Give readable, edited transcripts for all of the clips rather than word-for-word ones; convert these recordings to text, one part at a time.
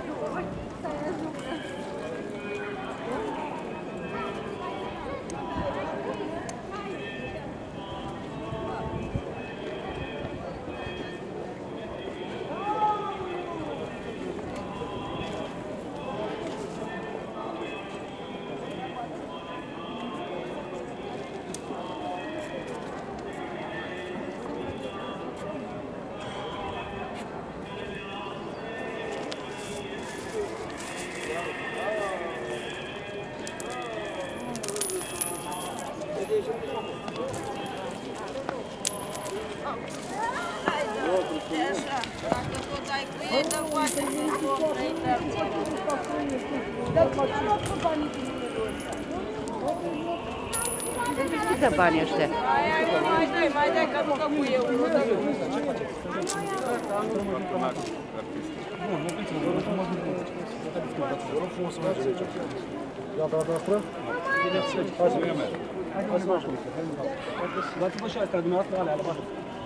Cât de bani ăștia? Mai dai, că nu cu eu. Dați-vă și astea, dumneavoastră, alea, alea.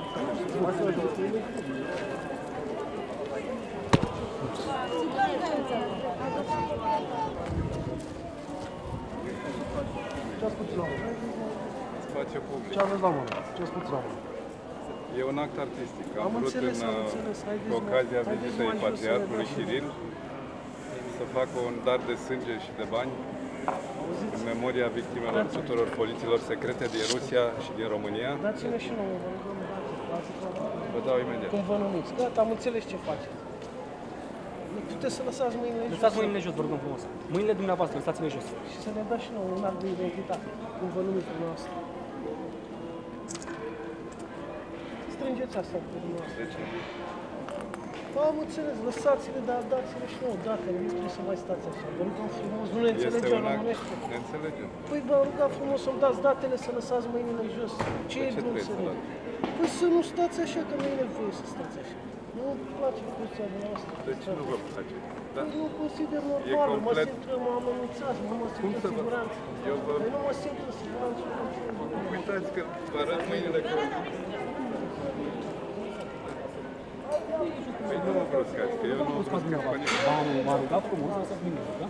Ce-ați puțin la mână? Spațiu public. Ce aveți la mână? Ce-ați puțin la mână? E un act artistic. Am vrut în ocazia vizitei Patriarhului Kirill să fac un dar de sânge și de bani în memoria victimelor tuturor polițiilor secrete din Rusia și din România. Dați-ne și nouă, Vă dau imediat. cum vă numiți. Gata, am înțeles ce faceți. Nu puteți să lăsați mâinile jos. Lăsați mâinile jos, vă rugăm frumos. Mâinile dumneavoastră, lăsați-le jos. Și să ne dați și nouă un act de identitate. Cum vă numiți dumneavoastră. Strângeți asta cu dumneavoastră. De ce? Am înțeles, lăsați-le, dar dați-le și nouă datele. Nu trebuie să mai stați așa. Vă rugăm frumos, nu ne înțelegem românește. Ne înțelegem. Păi vă rugăm frumos să-mi dați datele, să lăsați mâinile jos. Ce e bun să ne? Păi să nu stați așa, că nu e nevoie să stați așa. Nu-mi place poziția dumneavoastră. De ce nu vă place? Păi nu consider normal, mă simt că mă amenințați, nu mă simt în siguranță. Păi nu mă simt în siguranță. Uitați că vă arăt mâinile că... Păi nu mă bruscați, că eu nu brusc pe nimeni. M-am rugat frumos, lăsați mâinile, da?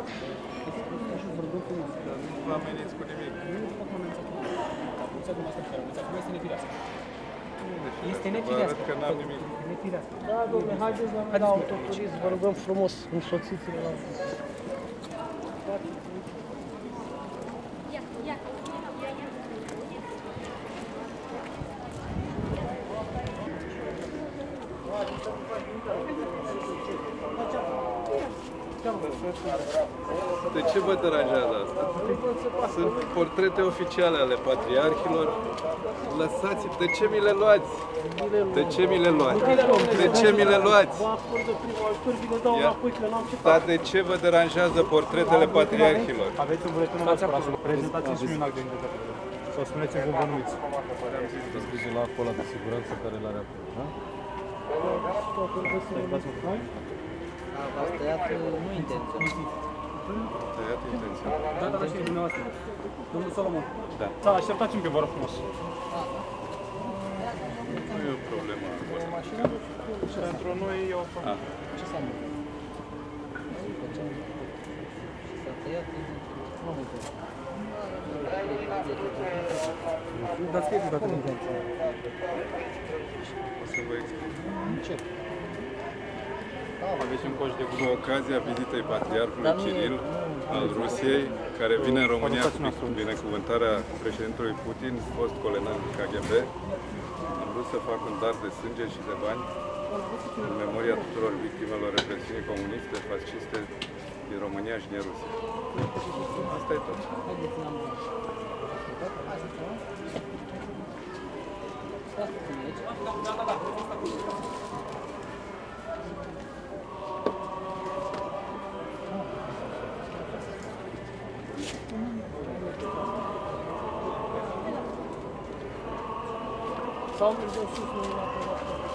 Dar nu vă ameniți cu nimic. Nu fac amenințat cu nimic. Poliția dumneavoastră care amenințat cu este nefirească. Este Vă nefirească. arăt că n-am nimic. Nefirească. Da, dom'le, haideți la mine la autoturism, vă rugăm frumos, însoțiți-le la autoturism. De ce vă deranjează asta? Sunt portrete oficiale ale patriarhilor. Lăsați, de ce mi le luați? De ce mi le luați? De ce mi le luați? Dar de ce vă deranjează portretele patriarhilor? Aveți un buletin în prezentați și un act de identitate. Sau spuneți-mi cum vă numiți. Scrie la acolo de siguranță care l-are acolo, da? V-ați tăiat nu intenționat. Tăiat intenționat. Da, dar știți dumneavoastră. Domnul Solomon. Da. Da, așteptați-mi că vă rog frumos. Nu e o problemă. Pentru noi e o problemă. Ce înseamnă? S-a tăiat nu mă uită. Dar scrieți toată intenția. O să vă explic. Încep. Aveți un coș de cu ocazia vizitei Patriarhului Kirill al Rusiei, care vine în România cu binecuvântarea președintelui Putin, fost colonel KGB. Am vrut să fac un dar de sânge și de bani în memoria tuturor victimelor represiunii comuniste, fasciste din România și din Rusia. Asta e tot. Sau mergem sus, nu la